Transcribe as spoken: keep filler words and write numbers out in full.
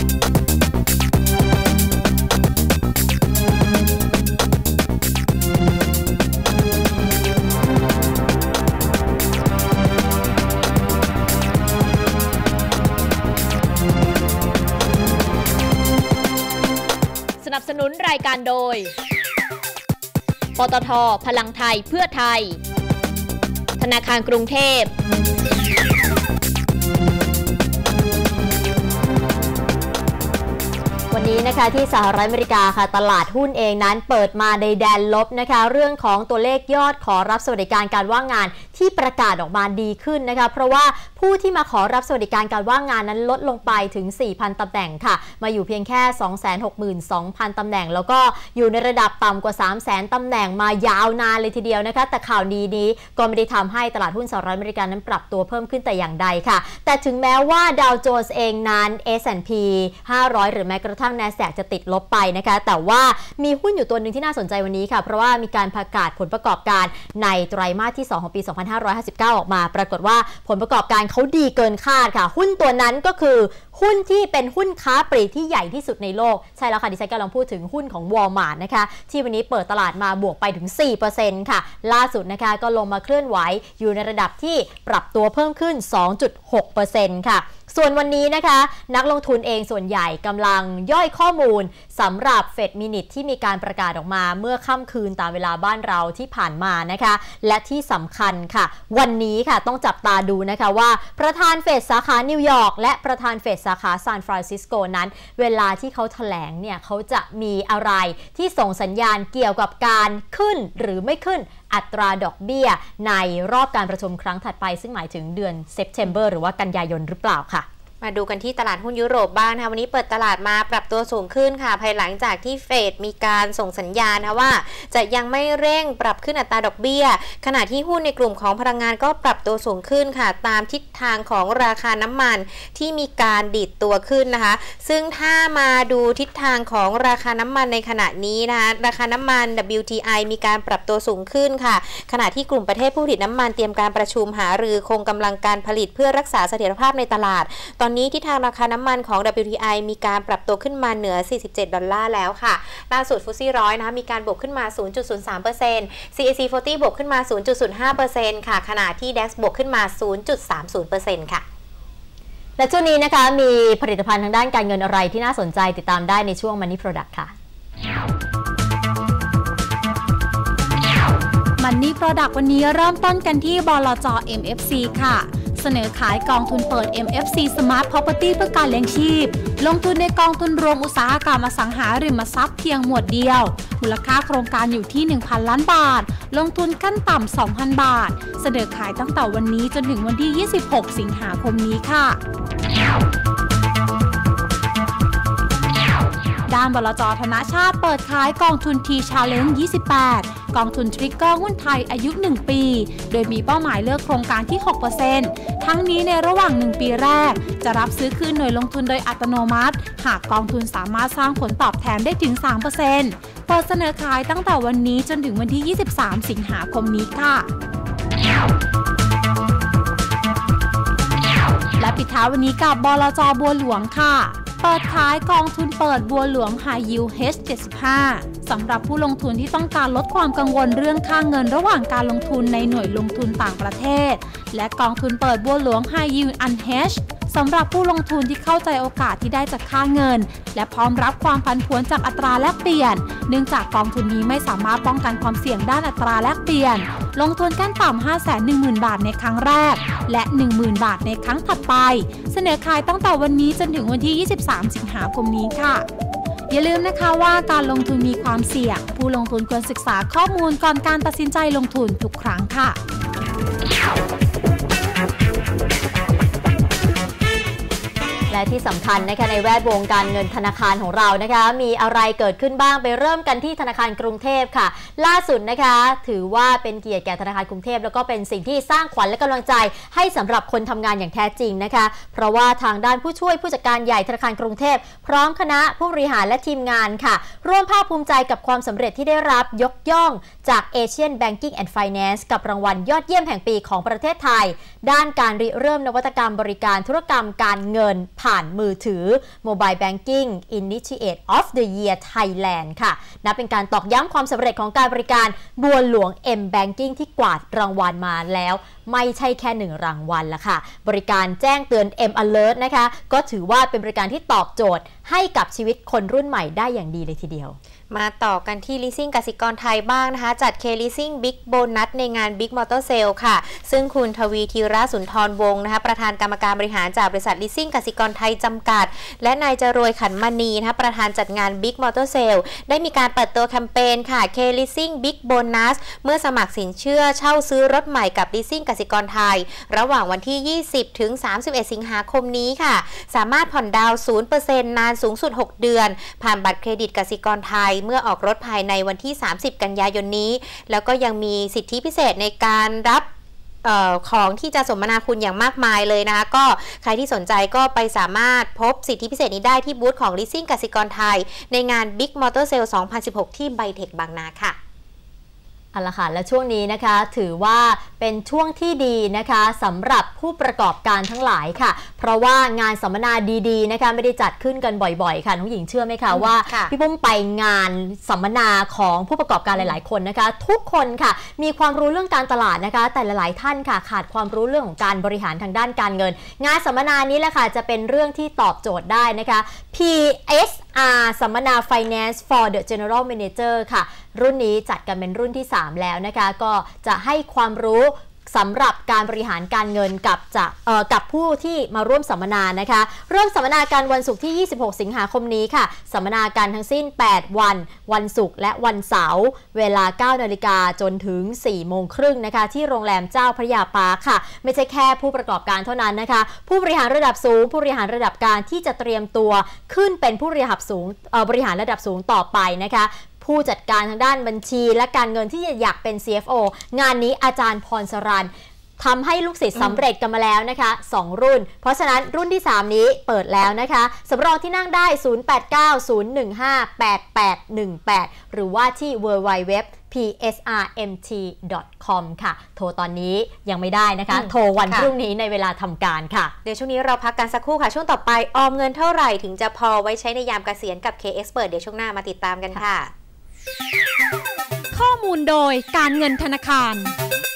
สนับสนุนรายการโดยปตท.พลังไทยเพื่อไทยธนาคารกรุงเทพวันนี้นะคะที่สหรัฐอเมริกาค่ะตลาดหุ้นเองนั้นเปิดมาในแดนลบนะคะเรื่องของตัวเลขยอดขอรับสวัสดิการการว่างงานที่ประกาศออกมาดีขึ้นนะคะเพราะว่าผู้ที่มาขอรับสวัสดิการการว่างงานนั้นลดลงไปถึง สี่พัน ตำแหน่งค่ะมาอยู่เพียงแค่ สองแสนหกหมื่นสองพัน ตำแหน่งแล้วก็อยู่ในระดับต่ำกว่า สามแสน ตำแหน่งมายาวนานเลยทีเดียวนะคะแต่ข่าวดีนี้ก็ไม่ได้ทำให้ตลาดหุ้นสหรัฐอเมริกานั้นปรับตัวเพิ่มขึ้นแต่อย่างใดค่ะแต่ถึงแม้ว่าดาวโจนส์เองนั้น เอส แอนด์ พี ห้าร้อยหรือแม้กระทั่ง NASDAQ จะติดลบไปนะคะแต่ว่ามีหุ้นอยู่ตัวหนึ่งที่น่าสนใจวันนี้ค่ะเพราะว่ามีการประกาศผลประกอบการในไตรมาสที่สองของปีสองพันห้าร้อยห้าสิบเก้าออกมาปรากฏว่าผลประกอบการเขาดีเกินคาดค่ะหุ้นตัวนั้นก็คือหุ้นที่เป็นหุ้นค้าปลีกที่ใหญ่ที่สุดในโลกใช่แล้วค่ะดิฉันกำลังพูดถึงหุ้นของ Walmart นะคะที่วันนี้เปิดตลาดมาบวกไปถึง สี่เปอร์เซ็นต์ ค่ะล่าสุดนะคะก็ลงมาเคลื่อนไหวอยู่ในระดับที่ปรับตัวเพิ่มขึ้น สองจุดหกเปอร์เซ็นต์ ค่ะส่วนวันนี้นะคะนักลงทุนเองส่วนใหญ่กำลังย่อยข้อมูลสำหรับ Fed Minute ที่มีการประกาศออกมาเมื่อค่ำคืนตามเวลาบ้านเราที่ผ่านมานะคะและที่สำคัญค่ะวันนี้ค่ะต้องจับตาดูนะคะว่าประธานเฟดสาขานิวยอร์กและประธานเฟดสาขาซานฟรานซิสโกนั้นเวลาที่เขาแถลงเนี่ยเขาจะมีอะไรที่ส่งสัญญาณเกี่ยวกับการขึ้นหรือไม่ขึ้นอัตราดอกเบี้ยในรอบการประชุมครั้งถัดไปซึ่งหมายถึงเดือนเซปเทมเบอร์หรือว่ากันยายนหรือเปล่าค่ะมาดูกันที่ตลาดหุ้นยุโรปบ้างนะคะวันนี้เปิดตลาดมาปรับตัวสูงขึ้นค่ะภายหลังจากที่เฟดมีการส่งสัญญาณนะว่าจะยังไม่เร่งปรับขึ้นอัตราดอกเบี้ยขณะที่หุ้นในกลุ่มของพลังงานก็ปรับตัวสูงขึ้นค่ะตามทิศทางของราคาน้ำมันที่มีการดีดตัวขึ้นนะคะซึ่งถ้ามาดูทิศทางของราคาน้ำมันในขณะนี้นะคะราคาน้ำมัน ดับเบิลยู ที ไอ มีการปรับตัวสูงขึ้นค่ะขณะที่กลุ่มประเทศผู้ผลิตน้ำมันเตรียมการประชุมหารือคงกำลังการผลิตเพื่อรักษาเสถียรภาพในตลาดตอนนี้ทิศทางราคาน้ำมันของ ดับเบิลยู ที ไอ มีการปรับตัวขึ้นมาเหนือสี่สิบเจ็ดดอลลาร์แล้วค่ะล่าสุดฟุตซี่ร้อยนะคะมีการบวกขึ้นมา ศูนย์จุดศูนย์สามเปอร์เซ็นต์ ซี เอ ซี สี่สิบบวกขึ้นมา ศูนย์จุดศูนย์ห้าเปอร์เซ็นต์ ค่ะขณะที่ ดัค บวกขึ้นมา ศูนย์จุดสามศูนย์เปอร์เซ็นต์ ค่ะและช่วงนี้นะคะมีผลิตภัณฑ์ทางด้านการเงินอะไรที่น่าสนใจติดตามได้ในช่วง Money Product ค่ะ Money Product วันนี้เริ่มต้นกันที่บลจ. เอ็ม เอฟ ซี ค่ะเสนอขายกองทุนเปิด เอ็ม เอฟ ซี Smart Property เพื่อการเลี้ยงชีพลงทุนในกองทุนรวมอุตสาหกรรมอสังหาริมทรัพย์เพียงหมวดเดียวมูลค่าโครงการอยู่ที่ หนึ่งพัน ล้านบาทลงทุนขั้นต่ำ สองพัน บาทเสนอขายตั้งแต่วันนี้จนถึงวันที่ ยี่สิบหก สิงหาคมนี้ค่ะด้านบลจ.ธนชาติเปิดขายกองทุน T Challenge ยี่สิบแปดกองทุนทริกเกอร์หุ้นไทยอายุหนึ่งปีโดยมีเป้าหมายเลือกโครงการที่ หกเปอร์เซ็นต์ ทั้งนี้ในระหว่างหนึ่งปีแรกจะรับซื้อคืนหน่วยลงทุนโดยอัตโนมัติหากกองทุนสามารถสร้างผลตอบแทนได้ถึง สามเปอร์เซ็นต์ เปิดเสนอขายตั้งแต่วันนี้จนถึงวันที่ ยี่สิบสาม สิงหาคมนี้ค่ะและปิดท้ายวันนี้กับบลจ.บัวหลวงค่ะเปิดขายกองทุนเปิดบัวหลวง High Yield เอช เจ็ดสิบห้า สำหรับผู้ลงทุนที่ต้องการลดความกังวลเรื่องค่าเงินระหว่างการลงทุนในหน่วยลงทุนต่างประเทศและกองทุนเปิดบัวหลวง High Yield Unhedged สำหรับผู้ลงทุนที่เข้าใจโอกาสที่ได้จากค่าเงินและพร้อมรับความผันผวนจากอัตราแลกเปลี่ยนเนื่องจากกองทุนนี้ไม่สามารถป้องกันความเสี่ยงด้านอัตราแลกเปลี่ยนลงทุนขั้นต่ำ ห้าแสนหนึ่งหมื่น บาทในครั้งแรกและ หนึ่งหมื่น บาทในครั้งถัดไปเสนอขายตั้งแต่วันนี้จนถึงวันที่ ยี่สิบสาม สิงหาคมนี้ค่ะอย่าลืมนะคะว่าการลงทุนมีความเสี่ยงผู้ลงทุนควรศึกษาข้อมูลก่อนการตัดสินใจลงทุนทุกครั้งค่ะและที่สำคัญนะคะในแวดวงการเงินธนาคารของเรานะคะมีอะไรเกิดขึ้นบ้างไปเริ่มกันที่ธนาคารกรุงเทพค่ะล่าสุดนะคะถือว่าเป็นเกียรติแก่ธนาคารกรุงเทพแล้วก็เป็นสิ่งที่สร้างขวัญและกำลังใจให้สำหรับคนทำงานอย่างแท้จริงนะคะเพราะว่าทางด้านผู้ช่วยผู้จัดการใหญ่ธนาคารกรุงเทพพร้อมคณะผู้บริหารและทีมงานค่ะร่วมภาคภูมิใจกับความสำเร็จที่ได้รับยกย่องจาก Asian Banking and Finance กับรางวัลยอดเยี่ยมแห่งปีของประเทศไทยด้านการริเริ่มนวัตกรรมบริการธุรกรรมการเงินผ่านมือถือ Mobile Banking Initiate of the Year Thailand ค่ะนับเป็นการตอกย้ำความสำเร็จของการบริการบัวหลวง M Banking ที่กวาดรางวัลมาแล้วไม่ใช่แค่หนึ่งรางวัลละค่ะบริการแจ้งเตือน M Alert นะคะก็ถือว่าเป็นบริการที่ตอบโจทย์ให้กับชีวิตคนรุ่นใหม่ได้อย่างดีเลยทีเดียวมาต่อกันที่ Leasing กสิกรไทยบ้างนะคะจัด K Leasing Big Bonus ในงาน Big Motor Sale ค่ะซึ่งคุณทวีธีระสุนทรวงศ์นะคะประธานกรรมการบริหารจากบริษัท Leasing กสิกรไทยจำกัดและนายจรวยขันมณีนะคะประธานจัดงาน Big Motor Sale ได้มีการเปิดตัวแคมเปญค่ะ K Leasing Big Bonus เมื่อสมัครสินเชื่อเช่าซื้อรถใหม่กับ Leasing กสิกรไทยระหว่างวันที่ ยี่สิบถึงสามสิบเอ็ด สิงหาคมนี้ค่ะสามารถผ่อนดาวน์ ศูนย์เปอร์เซ็นต์ นานสูงสุดหกเดือนผ่านบัตรเครดิตกสิกรไทยเมื่อออกรถภายในวันที่สามสิบกันยายนนี้แล้วก็ยังมีสิทธิพิเศษในการรับเอ่อของที่จะสมนาคุณอย่างมากมายเลยนะคะก็ใครที่สนใจก็ไปสามารถพบสิทธิพิเศษนี้ได้ที่บูธของ Leasing กสิกรไทยในงาน Big Motor Sale สองพันสิบหกที่ไบเทคบางนาค่ะเอาละค่ะและช่วงนี้นะคะถือว่าเป็นช่วงที่ดีนะคะสำหรับผู้ประกอบการทั้งหลายค่ะเพราะว่างานสัมมนาดีๆนะคะไม่ได้จัดขึ้นกันบ่อยๆค่ะน้องหญิงเชื่อไหมคะว่าพี่ปุ้มไปงานสัมมนาของผู้ประกอบการหลายๆคนนะคะทุกคนค่ะมีความรู้เรื่องการตลาดนะคะแต่หลายๆท่านค่ะขาดความรู้เรื่องของการบริหารทางด้านการเงินงานสัมมนานี้แหละค่ะจะเป็นเรื่องที่ตอบโจทย์ได้นะคะ พี เอส อาร์ สัมมนา Finance for the General Manager ค่ะรุ่นนี้จัดกันเป็นรุ่นที่สามแล้วนะคะก็จะให้ความรู้สำหรับการบริหารการเงินกับจะเอ่อกับผู้ที่มาร่วมสัมมนานะคะเริ่มสัมมนาการวันศุกร์ที่ยี่สิบหกสิงหาคมนี้ค่ะสัมมนาการทั้งสิ้นแปดวันวันศุกร์และวันเสาร์เวลา เก้านาฬิกาจนถึง สี่โมงครึ่งนะคะที่โรงแรมเจ้าพระยาปาร์คค่ะไม่ใช่แค่ผู้ประกอบการเท่านั้นนะคะผู้บริหารระดับสูงผู้บริหารระดับกลางที่จะเตรียมตัวขึ้นเป็นผู้บริหารสูงเอ่อบริหารระดับสูงต่อไปนะคะผู้จัดการทางด้านบัญชีและการเงินที่อยากเป็น ซี เอฟ โอ งานนี้อาจารย์พรสรันทำให้ลูกศิษย์สำเร็จกันมาแล้วนะคะสองรุ่นเพราะฉะนั้นรุ่นที่สามนี้เปิดแล้วนะคะสำรองที่นั่งได้ศูนย์ แปด เก้า ศูนย์ หนึ่ง ห้า แปด แปด หนึ่ง แปดหรือว่าที่ ดับเบิลยู ดับเบิลยู ดับเบิลยู ดอท พี เอส อาร์ เอ็ม ที ดอท คอม ค่ะโทรตอนนี้ยังไม่ได้นะคะโทรวันพรุ่งนี้ในเวลาทำการค่ะเดี๋ยวช่วงนี้เราพักกันสักครู่ค่ะช่วงต่อไปออมเงินเท่าไหร่ถึงจะพอไว้ใช้ในยามเกษียณกับ K Expert เดี๋ยวช่วงหน้ามาติดตามกันค่ะข้อมูลโดยการเงินธนาคาร